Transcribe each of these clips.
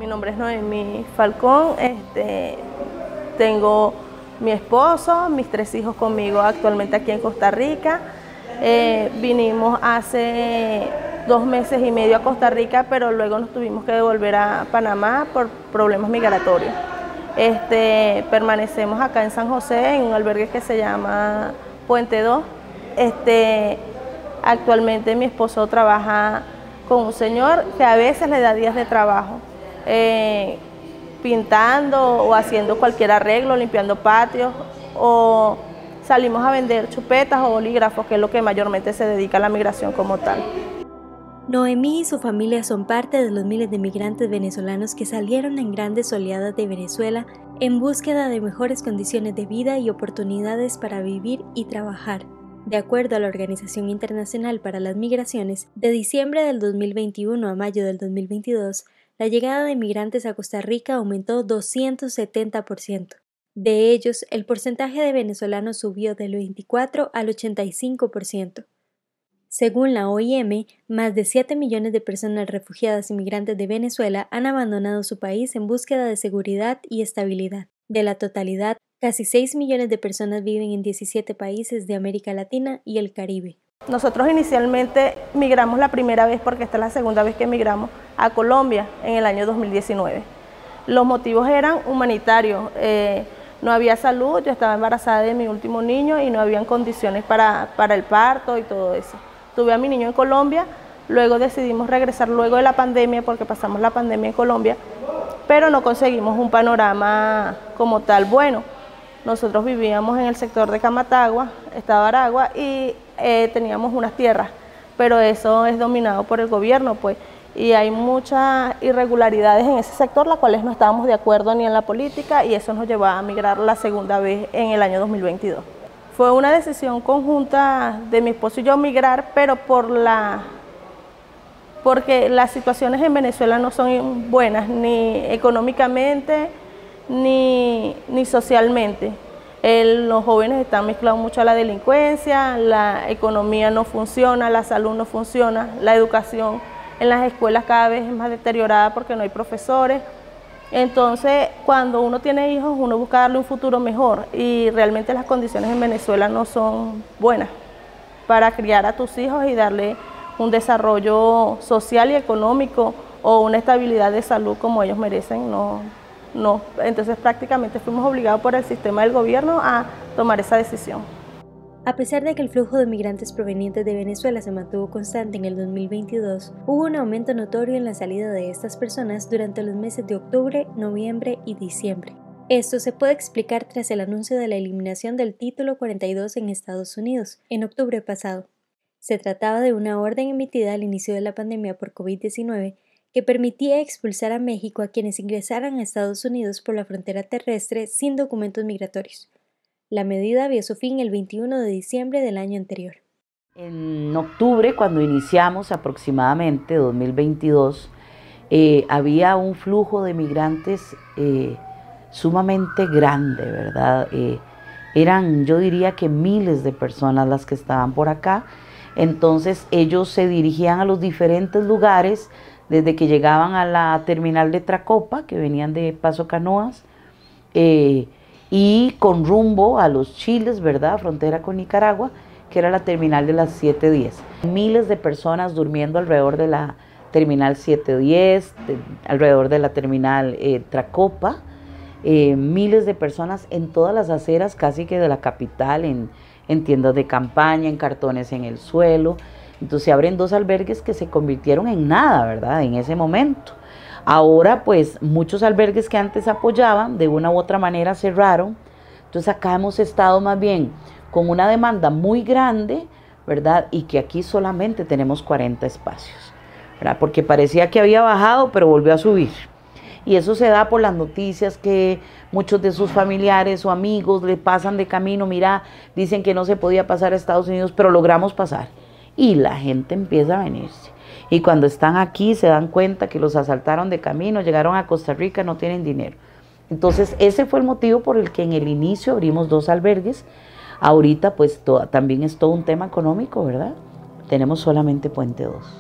nombre es Noemí Falcón, tengo mi esposo, mis 3 hijos conmigo actualmente aquí en Costa Rica. Vinimos hace 2 meses y medio a Costa Rica, pero luego nos tuvimos que devolver a Panamá por problemas migratorios. Permanecemos acá en San José, en un albergue que se llama Puente 2. Actualmente mi esposo trabaja con un señor que a veces le da días de trabajo, pintando o haciendo cualquier arreglo, limpiando patios, o salimos a vender chupetas o bolígrafos, que es lo que mayormente se dedica a la migración como tal. Noemí y su familia son parte de los miles de migrantes venezolanos que salieron en grandes oleadas de Venezuela en búsqueda de mejores condiciones de vida y oportunidades para vivir y trabajar. De acuerdo a la Organización Internacional para las Migraciones, de diciembre del 2021 a mayo del 2022, la llegada de migrantes a Costa Rica aumentó 270%. De ellos, el porcentaje de venezolanos subió del 24 al 85%. Según la OIM, más de 7 millones de personas refugiadas y migrantes de Venezuela han abandonado su país en búsqueda de seguridad y estabilidad. De la totalidad, casi 6 millones de personas viven en 17 países de América Latina y el Caribe. Nosotros inicialmente migramos la primera vez, porque esta es la segunda vez que migramos, a Colombia en el año 2019. Los motivos eran humanitarios. No había salud, yo estaba embarazada de mi último niño y no habían condiciones para el parto y todo eso. Tuve a mi niño en Colombia, luego decidimos regresar luego de la pandemia, porque pasamos la pandemia en Colombia, pero no conseguimos un panorama como tal bueno. Nosotros vivíamos en el sector de Camatagua, estado Aragua, y teníamos unas tierras, pero eso es dominado por el gobierno, pues, y hay muchas irregularidades en ese sector, las cuales no estábamos de acuerdo ni en la política, y eso nos llevó a migrar la segunda vez en el año 2022. Fue una decisión conjunta de mi esposo y yo migrar, pero porque las situaciones en Venezuela no son buenas, ni económicamente, ni socialmente. Los jóvenes están mezclados mucho a la delincuencia, la economía no funciona, la salud no funciona, la educación en las escuelas cada vez es más deteriorada porque no hay profesores. Entonces, cuando uno tiene hijos, uno busca darle un futuro mejor, y realmente las condiciones en Venezuela no son buenas para criar a tus hijos y darle un desarrollo social y económico o una estabilidad de salud como ellos merecen. No. Entonces prácticamente fuimos obligados por el sistema del gobierno a tomar esa decisión. A pesar de que el flujo de migrantes provenientes de Venezuela se mantuvo constante en el 2022, hubo un aumento notorio en la salida de estas personas durante los meses de octubre, noviembre y diciembre. Esto se puede explicar tras el anuncio de la eliminación del Título 42 en Estados Unidos, en octubre pasado. Se trataba de una orden emitida al inicio de la pandemia por COVID-19 que permitía expulsar a México a quienes ingresaran a Estados Unidos por la frontera terrestre sin documentos migratorios. La medida vio su fin el 21 de diciembre del año anterior. En octubre, cuando iniciamos aproximadamente 2022, había un flujo de migrantes sumamente grande, ¿verdad? Eran, yo diría que miles de personas las que estaban por acá. Entonces ellos se dirigían a los diferentes lugares, desde que llegaban a la terminal de Tracopa, que venían de Paso Canoas, y con rumbo a los Chiles, ¿verdad?, frontera con Nicaragua, que era la terminal de las 710. Miles de personas durmiendo alrededor de la terminal 710, alrededor de la terminal Tracopa, miles de personas en todas las aceras casi que de la capital, en tiendas de campaña, en cartones en el suelo. Entonces se abren 2 albergues que se convirtieron en nada, ¿verdad?, en ese momento. Ahora, pues, muchos albergues que antes apoyaban, de una u otra manera cerraron. Entonces acá hemos estado más bien con una demanda muy grande, ¿verdad?, y que aquí solamente tenemos 40 espacios, ¿verdad?, porque parecía que había bajado, pero volvió a subir. Y eso se da por las noticias que muchos de sus familiares o amigos le pasan de camino. Mira, dicen que no se podía pasar a Estados Unidos, pero logramos pasar. Y la gente empieza a venirse. Y cuando están aquí se dan cuenta que los asaltaron de camino, llegaron a Costa Rica, no tienen dinero. Entonces ese fue el motivo por el que en el inicio abrimos 2 albergues. Ahorita pues también es todo un tema económico, ¿verdad? Tenemos solamente Puente 2.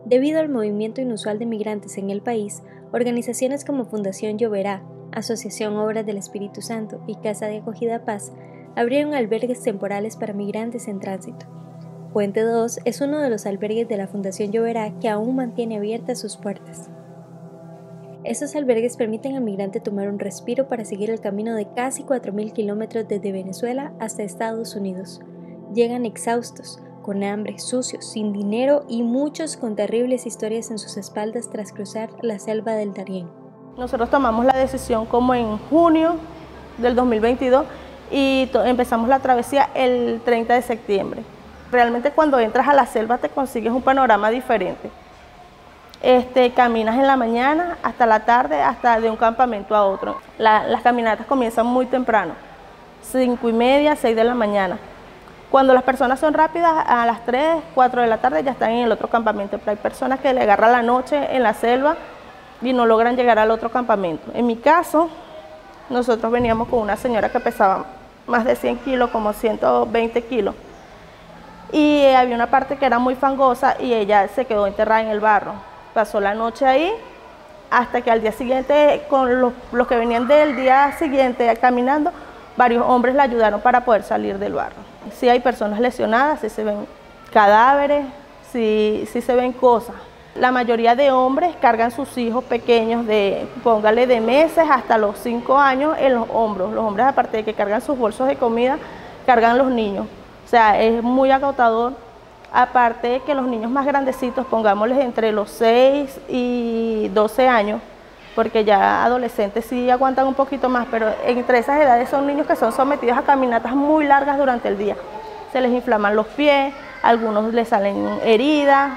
Debido al movimiento inusual de migrantes en el país, organizaciones como Fundación Lloverá, Asociación Obras del Espíritu Santo y Casa de Acogida Paz abrieron albergues temporales para migrantes en tránsito. Puente 2 es uno de los albergues de la Fundación Lloverá que aún mantiene abiertas sus puertas. Estos albergues permiten al migrante tomar un respiro para seguir el camino de casi 4.000 kilómetros desde Venezuela hasta Estados Unidos. Llegan exhaustos, con hambre, sucios, sin dinero y muchos con terribles historias en sus espaldas tras cruzar la selva del Darién. Nosotros tomamos la decisión como en junio del 2022 y empezamos la travesía el 30 de septiembre. Realmente cuando entras a la selva te consigues un panorama diferente. Caminas en la mañana hasta la tarde, hasta de un campamento a otro. Las caminatas comienzan muy temprano, 5:30, 6 de la mañana. Cuando las personas son rápidas, a las 3, 4 de la tarde ya están en el otro campamento, pero hay personas que le agarran la noche en la selva y no logran llegar al otro campamento. En mi caso, nosotros veníamos con una señora que pesaba más de 100 kilos, como 120 kilos, y había una parte que era muy fangosa y ella se quedó enterrada en el barro. Pasó la noche ahí hasta que al día siguiente, con los que venían del día siguiente caminando, varios hombres la ayudaron para poder salir del barro. Sí hay personas lesionadas, sí se ven cadáveres, sí se ven cosas. La mayoría de hombres cargan sus hijos pequeños, póngale de meses hasta los 5 años en los hombros. Los hombres, aparte de que cargan sus bolsos de comida, cargan los niños. O sea, es muy agotador. Aparte de que los niños más grandecitos, pongámosles entre los 6 y 12 años, porque ya adolescentes sí aguantan un poquito más, pero entre esas edades son niños que son sometidos a caminatas muy largas durante el día. Se les inflaman los pies, a algunos les salen heridas,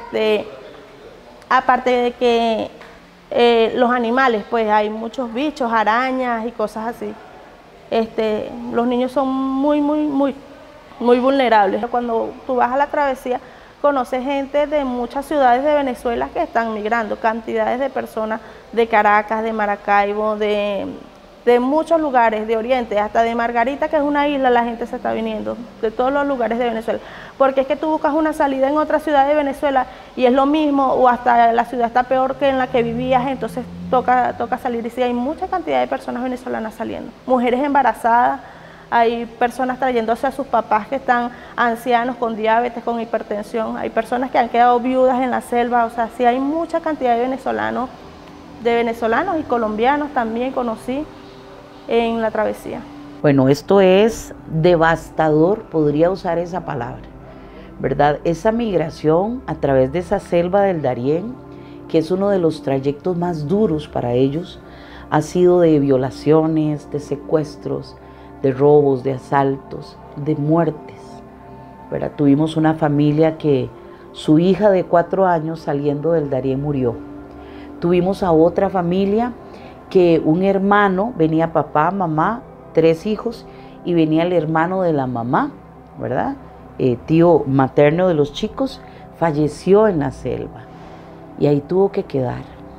aparte de que los animales, pues hay muchos bichos, arañas y cosas así. Los niños son muy vulnerables. Cuando tú vas a la travesía, conoces gente de muchas ciudades de Venezuela que están migrando, cantidades de personas de Caracas, de Maracaibo, de muchos lugares, de Oriente, hasta de Margarita, que es una isla, la gente se está viniendo, de todos los lugares de Venezuela. Porque es que tú buscas una salida en otra ciudad de Venezuela y es lo mismo, o hasta la ciudad está peor que en la que vivías, entonces toca salir. Y sí, hay mucha cantidad de personas venezolanas saliendo. Mujeres embarazadas, hay personas trayéndose a sus papás que están ancianos, con diabetes, con hipertensión, hay personas que han quedado viudas en la selva, o sea, sí hay mucha cantidad de venezolanos y colombianos también conocí en la travesía. Bueno, esto es devastador, podría usar esa palabra, ¿verdad? Esa migración a través de esa selva del Darién, que es uno de los trayectos más duros para ellos, ha sido de violaciones, de secuestros, de robos, de asaltos, de muertes, ¿verdad? Tuvimos una familia que su hija de 4 años saliendo del Darién murió. Tuvimos a otra familia que un hermano, venía papá, mamá, 3 hijos, y venía el hermano de la mamá, ¿verdad? Tío materno de los chicos, falleció en la selva y ahí tuvo que quedar.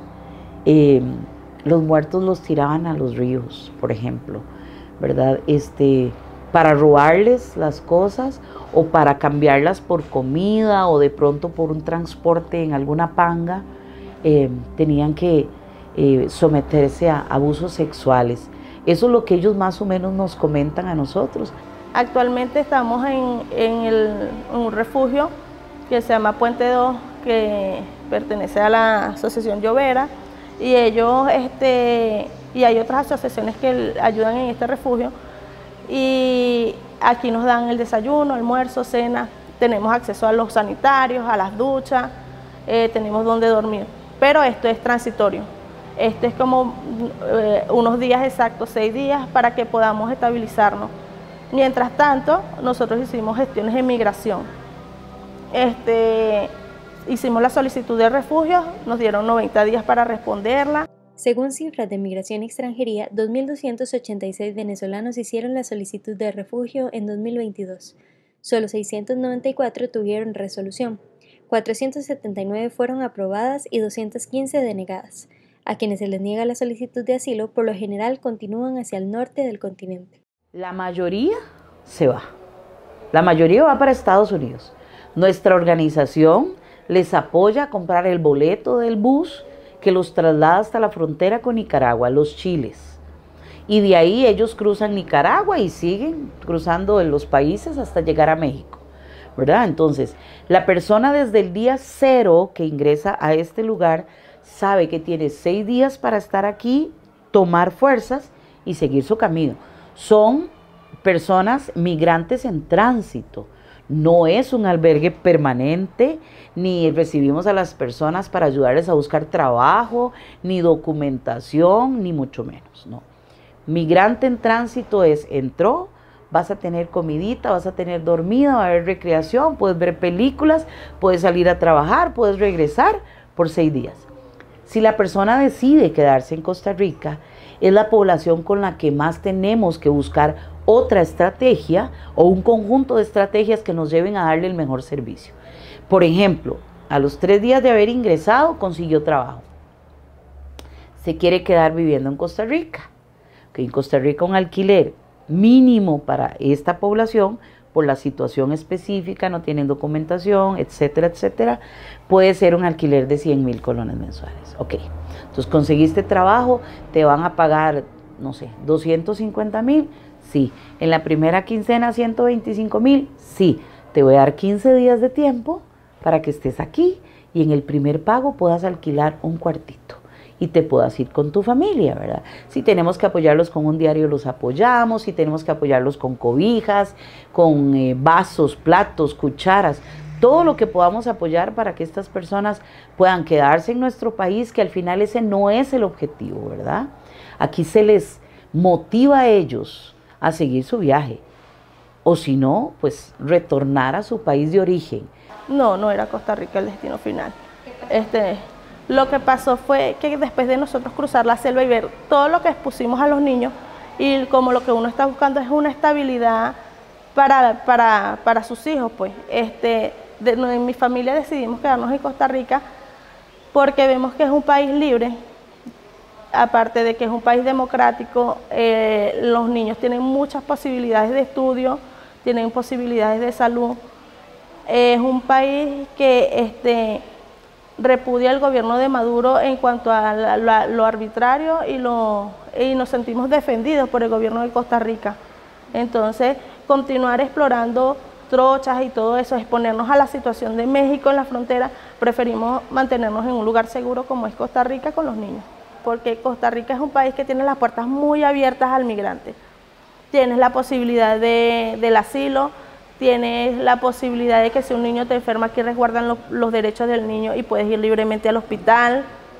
Los muertos los tiraban a los ríos, por ejemplo, ¿verdad? Para robarles las cosas o para cambiarlas por comida o de pronto por un transporte en alguna panga, tenían que someterse a abusos sexuales. Eso es lo que ellos más o menos nos comentan a nosotros. Actualmente estamos en un refugio que se llama Puente 2, que pertenece a la Asociación Lloverá, y ellos y hay otras asociaciones que ayudan en este refugio, y aquí nos dan el desayuno, almuerzo, cena, tenemos acceso a los sanitarios, a las duchas, tenemos donde dormir, pero esto es transitorio. Esto es como unos días exactos, 6 días, para que podamos estabilizarnos. Mientras tanto, nosotros hicimos gestiones de migración. Hicimos la solicitud de refugio, nos dieron 90 días para responderla. Según cifras de Migración y Extranjería, 2.286 venezolanos hicieron la solicitud de refugio en 2022. Solo 694 tuvieron resolución, 479 fueron aprobadas y 215 denegadas. A quienes se les niega la solicitud de asilo, por lo general continúan hacia el norte del continente. La mayoría se va. La mayoría va para Estados Unidos. Nuestra organización les apoya a comprar el boleto del bus que los traslada hasta la frontera con Nicaragua, Los Chiles. Y de ahí ellos cruzan Nicaragua y siguen cruzando en los países hasta llegar a México, ¿verdad? Entonces, la persona desde el día 0 que ingresa a este lugar sabe que tiene 6 días para estar aquí, tomar fuerzas y seguir su camino. Son personas migrantes en tránsito. No es un albergue permanente, ni recibimos a las personas para ayudarles a buscar trabajo, ni documentación, ni mucho menos, no. Migrante en tránsito es, entró, vas a tener comidita, vas a tener dormida, va a haber recreación, puedes ver películas, puedes salir a trabajar, puedes regresar por 6 días. Si la persona decide quedarse en Costa Rica, es la población con la que más tenemos que buscar otra estrategia o un conjunto de estrategias que nos lleven a darle el mejor servicio. Por ejemplo, a los 3 días de haber ingresado, consiguió trabajo. Se quiere quedar viviendo en Costa Rica. Que en Costa Rica un alquiler mínimo para esta población, por la situación específica, no tienen documentación, etcétera, etcétera, puede ser un alquiler de 100,000 colones mensuales. Ok, entonces conseguiste trabajo, te van a pagar, no sé, 250,000, sí. En la primera quincena, 125,000, sí. Te voy a dar 15 días de tiempo para que estés aquí y en el primer pago puedas alquilar un cuartito y te puedas ir con tu familia, ¿verdad? Si tenemos que apoyarlos con un diario, los apoyamos. Si tenemos que apoyarlos con cobijas, con vasos, platos, cucharas, todo lo que podamos apoyar para que estas personas puedan quedarse en nuestro país, que al final ese no es el objetivo, ¿verdad? Aquí se les motiva a ellos a seguir su viaje, o si no, pues retornar a su país de origen. No, no era Costa Rica el destino final. Lo que pasó fue que después de nosotros cruzar la selva y ver todo lo que expusimos a los niños, y como lo que uno está buscando es una estabilidad para sus hijos, pues en mi familia decidimos quedarnos en Costa Rica porque vemos que es un país libre, aparte de que es un país democrático. Los niños tienen muchas posibilidades de estudio, tienen posibilidades de salud. Es un país que repudia el gobierno de Maduro en cuanto a lo arbitrario y nos sentimos defendidos por el gobierno de Costa Rica. Entonces, continuar explorando trochas y todo eso, exponernos a la situación de México en la frontera, preferimos mantenernos en un lugar seguro como es Costa Rica con los niños, porque Costa Rica es un país que tiene las puertas muy abiertas al migrante. Tienes la posibilidad del asilo, tienes la posibilidad de que si un niño te enferma, aquí resguardan los derechos del niño y puedes ir libremente al hospital.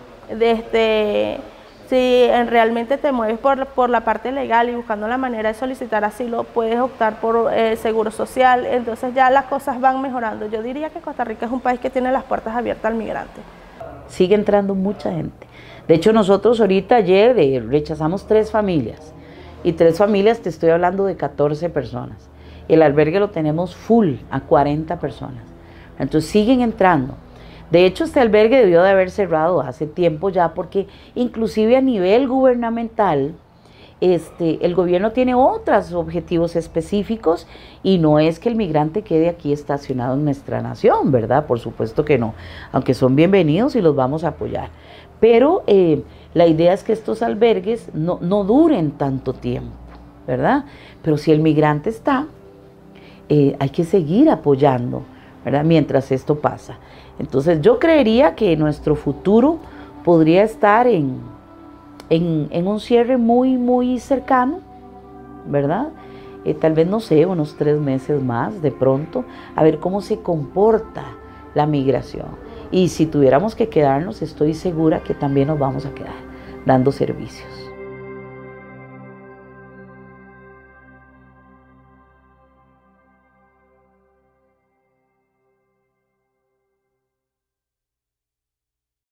Si realmente te mueves por la parte legal y buscando la manera de solicitar asilo, puedes optar por seguro social. Entonces ya las cosas van mejorando. Yo diría que Costa Rica es un país que tiene las puertas abiertas al migrante. Sigue entrando mucha gente. De hecho, nosotros ahorita ayer rechazamos 3 familias. Y 3 familias, te estoy hablando de 14 personas. El albergue lo tenemos full, a 40 personas. Entonces siguen entrando. De hecho, este albergue debió de haber cerrado hace tiempo ya, porque inclusive a nivel gubernamental, el gobierno tiene otros objetivos específicos y no es que el migrante quede aquí estacionado en nuestra nación, ¿verdad? Por supuesto que no, aunque son bienvenidos y los vamos a apoyar. Pero la idea es que estos albergues no duren tanto tiempo, ¿verdad? Pero si el migrante está, hay que seguir apoyando, ¿verdad? Mientras esto pasa. Entonces yo creería que nuestro futuro podría estar en un cierre muy, muy cercano, ¿verdad? Tal vez, no sé, unos 3 meses más de pronto, a ver cómo se comporta la migración. Y si tuviéramos que quedarnos, estoy segura que también nos vamos a quedar dando servicios.